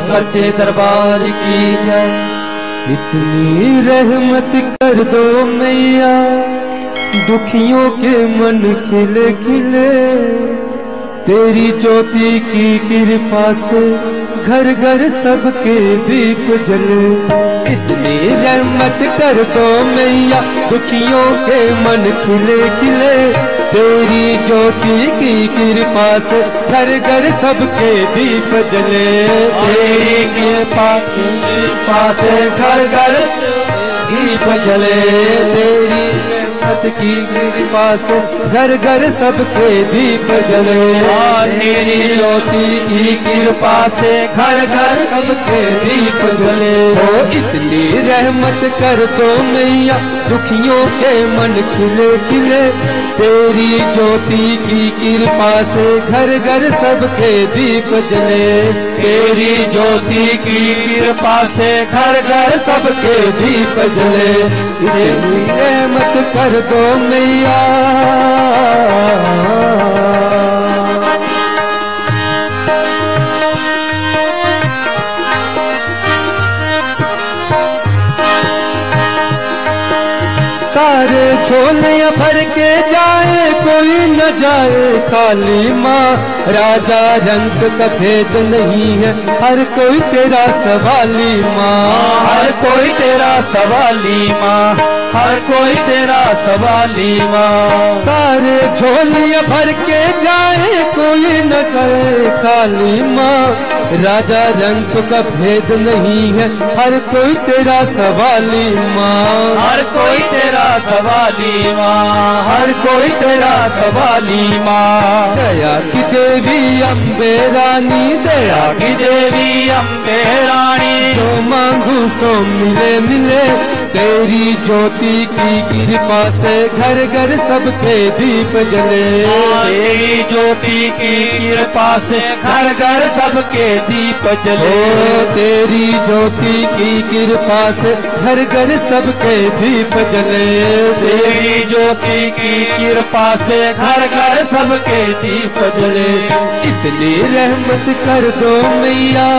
सच्चे दरबार की जय। इतनी रहमत कर दो मैया, दुखियों के मन खिले खिले, तेरी ज्योति की कृपा से घर घर सबके दीप जले। इतनी रहमत कर दो मैया, दुखियों के मन खिले खिले, तेरी ज्योति की कृपा से घर घर सबके दीप जले। तेरी कृपा से घर घर दीप जले, तेरी की कृपा से घर घर सबके दीप जले। तेरी ज्योति की कृपा से घर घर सबके दीप जले। ओ इतनी रहमत कर दो मैया, दुखियों के मन खिले खिले, तेरी ज्योति की कृपा से घर घर सबके दीप जले। तेरी ज्योति की कृपा से घर घर सबके दीप जले। इतनी रहमत कर दो मैया, सारे झोले भर के जाए कोई न जाए खाली माँ। राजा रंग का भेद नहीं है, हर कोई तेरा सवाली माँ। हर कोई तेरा सवाली माँ, हर कोई तेरा सवाली माँ। सारे झोलियाँ भर के जाए कोई न जाए खाली माँ। राजा रंग का भेद नहीं है, हर कोई तेरा सवाली माँ। हर कोई तेरा सवाली माँ, हर कोई तेरा सवाली माँ। दया की देवी अम्बे रानी, दया की देवी अम्बे रानी, जो मांगू सो मिले मिले, तेरी ज्योति की कृपा से घर घर सबके दीप जले। तेरी ज्योति की कृपा से घर घर सबके दीप जले। तेरी ज्योति की कृपा से घर घर सबके दीप जले। तेरी ज्योति की कृपा से घर घर सबके दीप जले। इतनी रहमत कर दो मैया,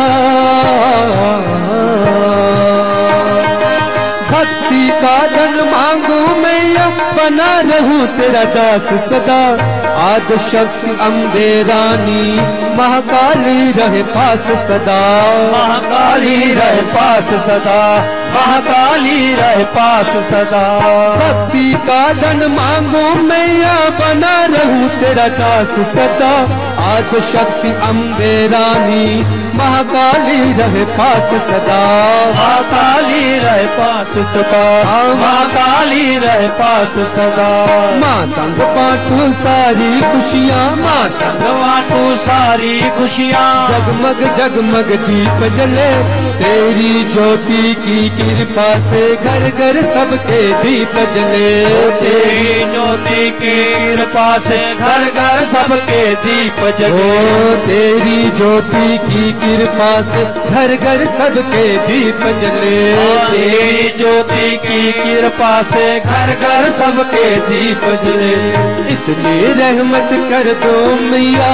भक्ति का धन मांगू मैया, बना रहूं तेरा दास सदा। आद शक्ति अम्बे रानी, महाकाली रहे पास सदा। महाकाली रहे पास सदा, महाकाली रहे पास सदा। भक्ति का धन मांगू मैया, बना रहूं तेरा दास सदा। आद शक्ति अम्बे रानी, महाकाली रहे पास सदा। महाकाली रहे पास सदा, महाकाली रहे पास सदा। माँ संग बांटू सारी खुशियाँ, माँ संग बांटू सारी खुशियाँ। जगमग जगमग दीप जले, तेरी ज्योति की कृपा से घर घर सबके दीप जले। तेरी ज्योति की कृपा से घर घर सबके दीप जले। तेरी ज्योति की कृपा से घर घर सबके दीप जले। तेरी ज्योति की कृपा से घर घर सबके दीप जले। इतनी रहमत कर दो मैया,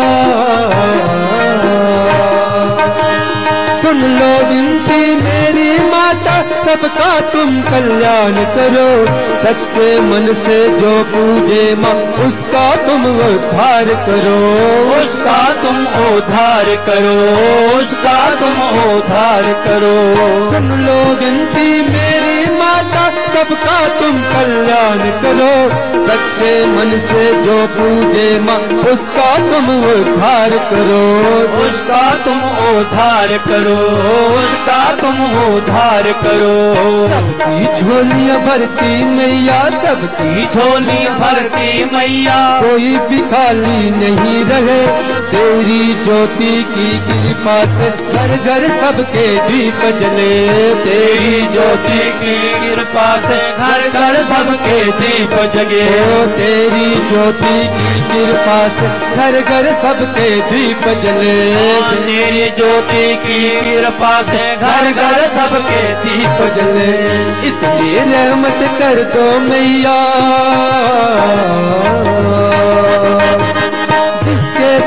सुन लो विनती मेरी माता, सबका तुम कल्याण करो। सच्चे मन से जो पूजे माँ, उसका तुम उद्धार करो। उसका तुम उद्धार करो, उसका तुम उद्धार करो। सुन लो विनती मेरी माता, सबका तुम कल्याण करो। सच्चे मन से जो पूजे माँ, उसका तुम उद्धार करो। उसका तुम उद्धार करो, उसका तुम उद्धार करो। सबकी झोलियाँ भरती मैया, सबकी झोली भरती मैया, कोई भी खाली नहीं रहे। तेरी ज्योति की कृपा से घर घर सबके दीप जले। तेरी ज्योति की कृपा से घर घर सबके दीप जगे। तेरी ज्योति की कृपा से घर घर सबके दीप जले। तेरी ज्योति की कृपा से घर घर सबके दीप जले। इतनी रहमत कर दो मैया, जिसके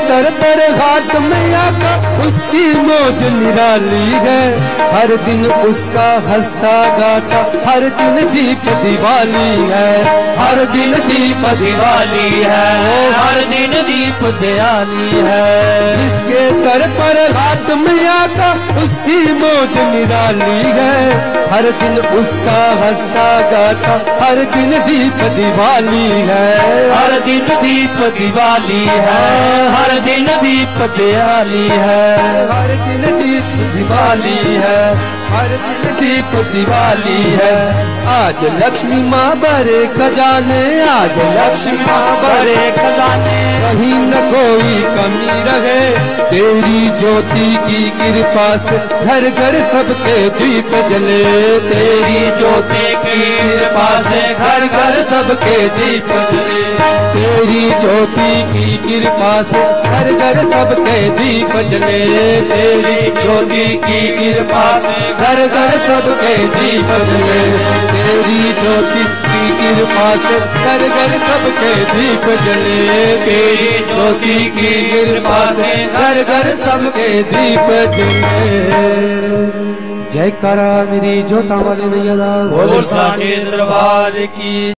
सर पर हाथ मैया का उसकी मौज निराली है। हर दिन उसका हंसता गाता हर दिन दीप दिवाली है। हर दिन दीप दिवाली है, हर दिन दीप दिवाली है। जिसके सर पर हाथ मैया का उसकी मौज निराली है। हर दिन उसका हंसता गाता हर दिन दीप दिवाली है। हर दिन दीप दिवाली है, हर दिन दीप दिवाली है। हर दिन दीप दिवाली है, हर दिन दीप दिवाली है। आज लक्ष्मी माँ बड़े खजाने, आज लक्ष्मी माँ बड़े खजाने, कहीं न कोई कमी रहे। तेरी ज्योति की कृपा से घर घर सबके दीप जले। तेरी ज्योति की कृपा से घर घर सबके दीप जले। तेरी ज्योति की कृपा से घर घर सबके दीप जले। तेरी ज्योति की कृपा से घर घर सबके दीप जले। तेरी ज्योति की कृपा से घर घर सबके दीप जले। तेरी ज्योति की कृपा से घर घर सबके दीप जले। जयकारा मेरी ज्योता वाले मैया दा। बोल साचे दरबार की।